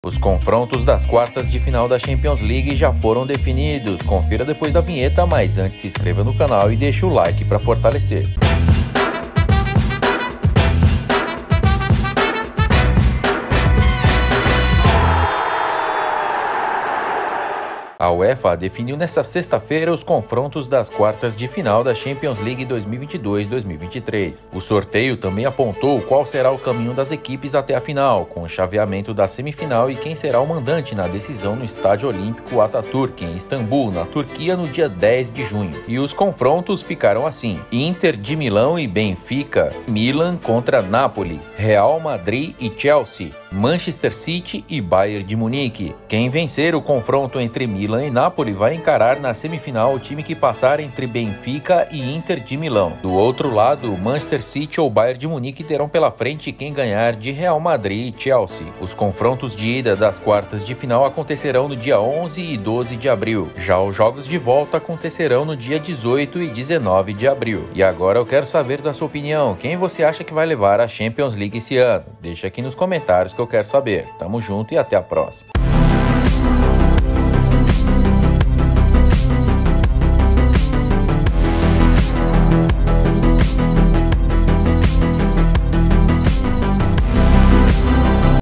Os confrontos das quartas de final da Champions League já foram definidos. Confira depois da vinheta, mas antes se inscreva no canal e deixe o like para fortalecer. A UEFA definiu nesta sexta-feira os confrontos das quartas de final da Champions League 2022-2023. O sorteio também apontou qual será o caminho das equipes até a final, com o chaveamento da semifinal e quem será o mandante na decisão no Estádio Olímpico Atatürk, em Istambul, na Turquia, no dia 10 de junho. E os confrontos ficaram assim: Inter de Milão e Benfica, Milan contra Napoli, Real Madrid e Chelsea, Manchester City e Bayern de Munique. Quem vencer o confronto entre Milan e Napoli vai encarar na semifinal o time que passar entre Benfica e Inter de Milão. Do outro lado, Manchester City ou Bayern de Munique terão pela frente quem ganhar de Real Madrid e Chelsea. Os confrontos de ida das quartas de final acontecerão no dia 11 e 12 de abril. Já os jogos de volta acontecerão no dia 18 e 19 de abril. E agora eu quero saber da sua opinião. Quem você acha que vai levar a Champions League esse ano? Deixa aqui nos comentários que eu quero saber. Tamo junto e até a próxima.